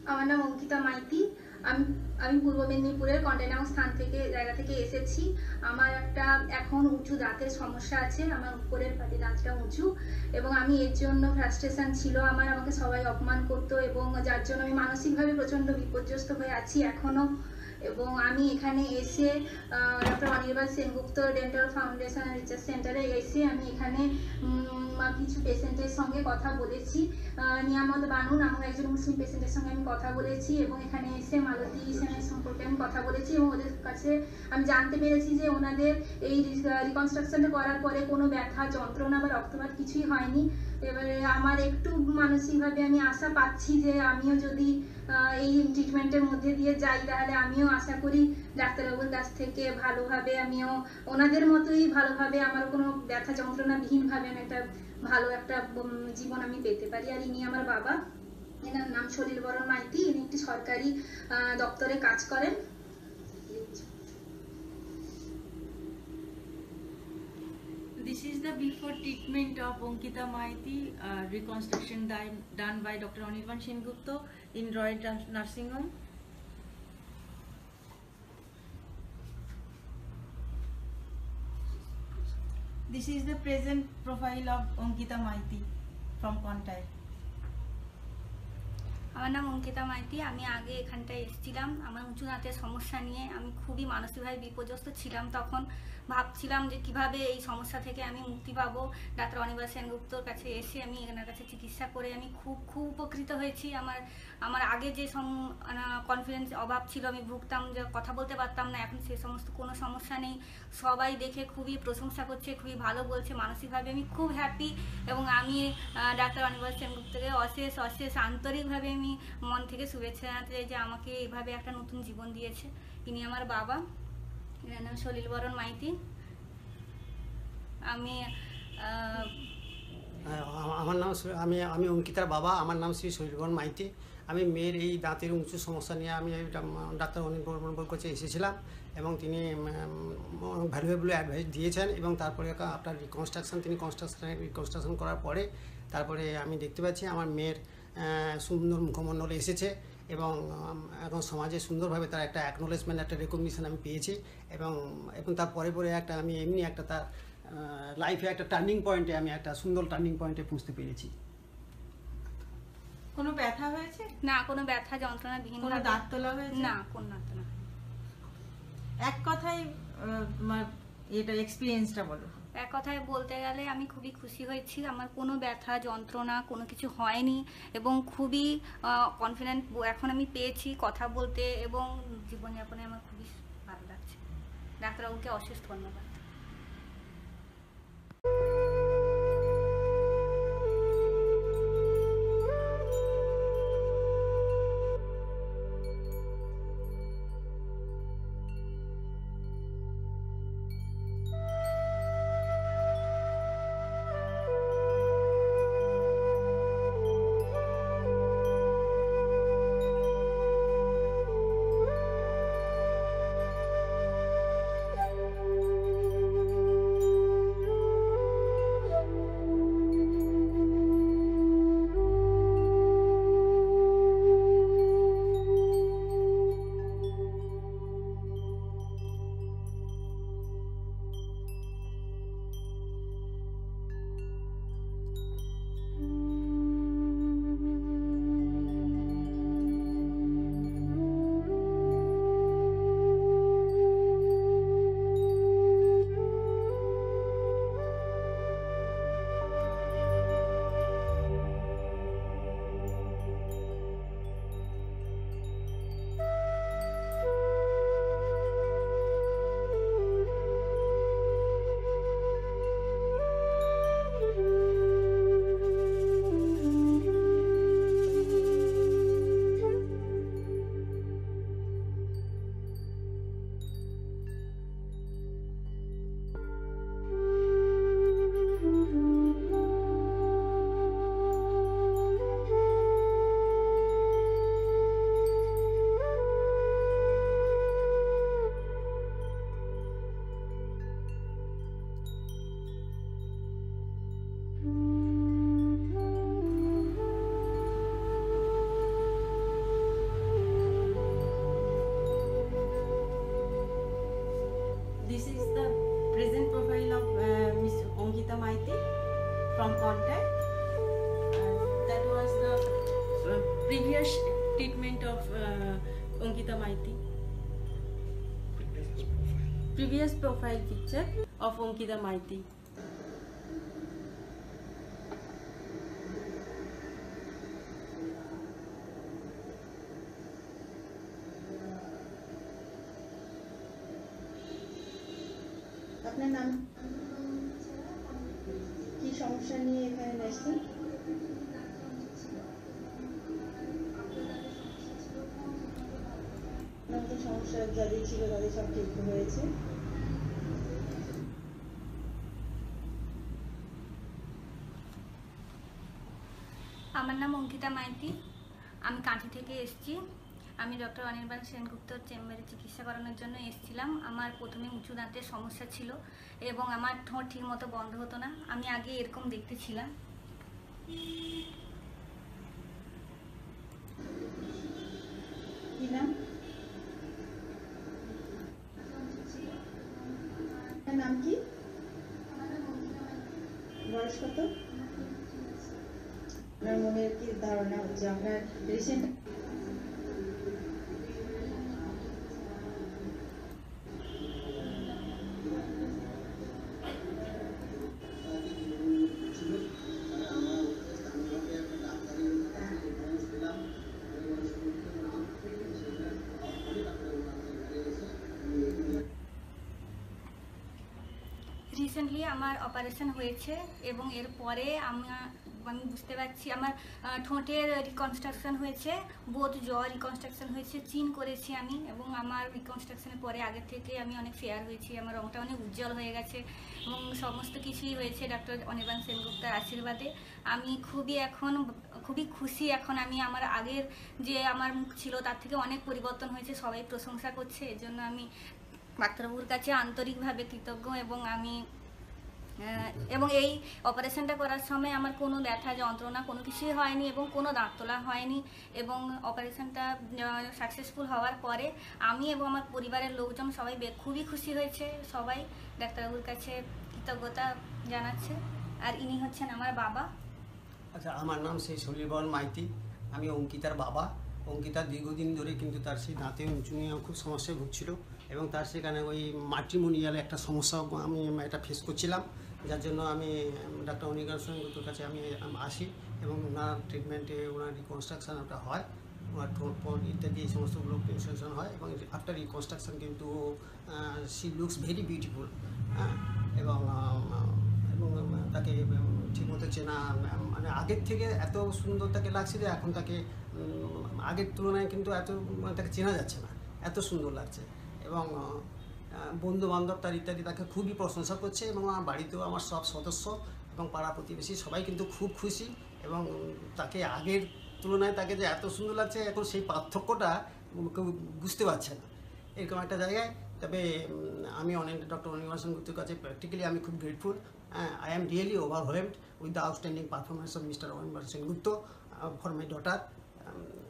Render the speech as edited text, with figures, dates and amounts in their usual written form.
আমার নাম অঙ্কিতা মাইতি। আমি আমি পূর্ব মেদিনীপুরের কন্টেনাম স্থান থেকে জায়গা থেকে এসেছি। আমার একটা এখন উঁচু দাঁতের সমস্যা আছে, আমার উপরের পাটি দাঁতটা উঁচু, এবং আমি এর জন্য ফ্রাস্ট্রেশন ছিল আমার, আমাকে সবাই অপমান করতো এবং যার জন্য আমি মানসিকভাবে প্রচণ্ড বিপর্যস্ত হয়ে আছি এখনও। এবং আমি এখানে এসে doctor Anirban Sengupta dental foundation research সেন্টারে এসে আমি এখানে কিছু পেশেন্টের সঙ্গে কথা বলেছি। নিয়ামত বানু নামক একজন মুসলিম পেশেন্টের সঙ্গে আমি কথা বলেছি এবং এখানে এসে মালতী সেনের সম্পর্কে আমি কথা বলেছি এবং ওদের কাছে আমি জানতে পেরেছি যে ওনাদের এই রিকনস্ট্রাকশনটা করার পরে কোনো ব্যথা, যন্ত্রণা বা রক্তপাত কিছুই হয়নি। এবারে আমার একটু মানসিকভাবে আমি আশা পাচ্ছি যে আমিও যদি এই ট্রিটমেন্টের মধ্যে দিয়ে যাই তাহলে আমিও আশা করি ডাক্তারবাবুর কাছ থেকে ভালোভাবে আমিও ওনাদের মতোই ভালোভাবে আমার কোনো ব্যথা যন্ত্রণাবিহীনভাবে আমি একটা ভালো একটা জীবন আমি পেতে পারি। আর ইনি আমার বাবা, এনার নাম সলিল বরণ মাইতি, ইনি একটি সরকারি দপ্তরে কাজ করেন। This is the before treatment of Ankita Maiti, reconstruction done by Dr. Anirban Sengupta in Royal Nursing Home. This is the present profile of Ankita Maiti from Contact. আমার নাম অঙ্কিতা মাইতি। আমি আগে এখানটায় এসেছিলাম আমার উঁচু দাঁতের সমস্যা নিয়ে। আমি খুবই মানসিকভাবে বিপর্যস্ত ছিলাম, তখন ভাবছিলাম যে কিভাবে এই সমস্যা থেকে আমি মুক্তি পাবো। ডাক্তার অনির্বাণ সেনগুপ্তর কাছে এসে আমি এনার কাছে চিকিৎসা করে আমি খুব উপকৃত হয়েছি। আমার আগে যে কনফিডেন্স অভাব ছিল, আমি ভুগতাম যে কথা বলতে পারতাম না, এখন সে সমস্ত কোনো সমস্যা নেই। সবাই দেখে খুবই প্রশংসা করছে, খুবই ভালো বলছে। মানসিকভাবে আমি খুব হ্যাপি এবং আমি ডাক্তার অনির্বাণ সেনগুপ্তকে অশেষ আন্তরিকভাবে আমি মন থেকে শুভেচ্ছা জানাতে চাই যে আমাকে এইভাবে একটা নতুন জীবন দিয়েছে। ইনি আমার বাবা, এনার নাম সলিল বরণ মাইতি। আমার নাম আমি অঙ্কিতার বাবা, আমার নাম শ্রী সলিল বরণ মাইতি। আমি মেয়ের এই দাঁতের উঁচু সমস্যা নিয়ে আমি ডাক্তার অনির্বাণ কাছে এসেছিলাম এবং তিনি ভ্যালুয়েবল অ্যাডভাইস দিয়েছেন এবং তারপরে আপনার রিকনস্ট্রাকশন করার পরে তারপরে আমি দেখতে পাচ্ছি আমার মেয়ের সুন্দর মুখমণ্ডল এসেছে এবং এখন সমাজে সুন্দরভাবে তার একটা অ্যাকনোলেজমেন্ট, একটা রেকগনিশন আমি পেয়েছি এবং তার পরে একটা আমি এমনি একটা তার লাইফে একটা টার্নিং পয়েন্টে আমি একটা সুন্দর টার্নিং পয়েন্টে পৌঁছতে পেরেছি। কোনো ব্যথা হয়েছে? না, কোনো ব্যথা যন্ত্রণাবিহীন। কোনো দাঁত তোলা হয়েছে? না, কোনো দাঁত তোলা। এক কথায় তোমার এটা এক্সপেরিয়েন্সটা বলো। এক কথায় বলতে গেলে আমি খুবই খুশি হয়েছি, আমার কোনো ব্যথা যন্ত্রণা কোনো কিছু হয়নি এবং খুবই কনফিডেন্ট এখন আমি পেয়েছি কথা বলতে এবং জীবনযাপনে আমার খুবই ভালো লাগছে। ডাক্তারবাবুকে অশেষ ধন্যবাদ। Previous treatment of Ankita Maiti. Previous profile picture of Ankita Maiti. আপনার নাম কি সমস্যা নিয়ে এখানে এসেছেন? আপনার সমস্যা যাদের ছিল তাদের সব ঠিক হয়েছে? আমার নাম অঙ্কিতা মাইতি, আমি কাঁথি থেকে এসেছি। আমি ডক্টর অনির্বাণ সেনগুপ্তর চেম্বারে চিকিৎসা করানোর জন্য এসেছিলাম। আমার প্রথমে উঁচু দাঁতের সমস্যা ছিল এবং আমার ঠোঁট ঠিক মতো বন্ধ হতো না। আমি আগে এরকম দেখতে ছিলাম। কি নাম? আপনার নাম কি? বয়স কত? আপনার মনের কি ধারণা হচ্ছে আপনার রিসেন্ট রিসেন্টলি আমার অপারেশন হয়েছে এবং এরপরে আমি বুঝতে পারছি আমার ঠোঁটের রিকনস্ট্রাকশন হয়েছে, বোধ জ রিকনস্ট্রাকশন হয়েছে, চিন করেছি আমি এবং আমার রিকনস্ট্রাকশনের পরে আগের থেকে আমি অনেক ফেয়ার হয়েছি, আমার রংটা অনেক উজ্জ্বল হয়ে গেছে এবং সমস্ত কিছুই হয়েছে ডক্টর অনির্বাণ সেনগুপ্তের আশীর্বাদে। আমি খুবই খুশি এখন। আমি আমার আগের যে আমার মুখ ছিল তার থেকে অনেক পরিবর্তন হয়েছে, সবাই প্রশংসা করছে। এর জন্য আমি ডাক্তারবাবুর কাছে আন্তরিকভাবে কৃতজ্ঞ এবং এই অপারেশনটা করার সময় আমার কোনো ব্যথা যন্ত্রণা কোনো কিছুই হয়নি এবং কোনো দাঁত তোলা হয়নি এবং অপারেশনটা সাকসেসফুল হওয়ার পরে আমি এবং আমার পরিবারের লোকজন সবাই খুবই খুশি হয়েছে। সবাই ডাক্তারবাবুর কাছে কৃতজ্ঞতা জানাচ্ছে। আর ইনি হচ্ছেন আমার বাবা। আচ্ছা, আমার নাম সেই সলিলবরণ মাইতি, আমি অঙ্কিতার বাবা। অঙ্কিতা দীর্ঘদিন ধরে কিন্তু তার সেই দাঁতের উঁচু নিয়ে খুব সমস্যায় ভুগছিল এবং তার সেখানে ওই ম্যাট্রিমোনিয়াল একটা সমস্যা আমি এটা ফেস করছিলাম, যার জন্য আমি ডাক্তার অনির্বাণ সেনগুপ্তের কাছে আমি আসি এবং ওনার ট্রিটমেন্টে ওনার রিকনস্ট্রাকশান ওটা হয়, ওনার ঠোঁট ফোঁট ইত্যাদি এই সমস্তগুলো রিকনস্ট্রাকশন হয় এবং আফটার রিকনস্ট্রাকশন কিন্তু শি লুকস ভেরি বিউটিফুল। এবং তাকে ঠিকমতো চেনা মানে আগের থেকে এত সুন্দর তাকে লাগছে যে এখন তাকে আগের তুলনায় কিন্তু তাকে চেনা যাচ্ছে না, এত সুন্দর লাগছে। এবং বন্ধু বান্ধব তার ইত্যাদি তাকে খুবই প্রশংসা করছে এবং আমার বাড়িতেও আমার সব সদস্য এবং পাড়া প্রতিবেশী সবাই কিন্তু খুব খুশি এবং তাকে আগের তুলনায় তাকে যে এত সুন্দর লাগছে এখন সেই পার্থক্যটা কেউ বুঝতে পারছে না, এরকম একটা জায়গায়। তবে আমি ডক্টর অনির্বাণ সেনগুপ্তের কাছে প্র্যাকটিক্যালি আমি খুব grateful. I am really overwhelmed with the outstanding performance of Mr. Anibal Sengupta for my daughter.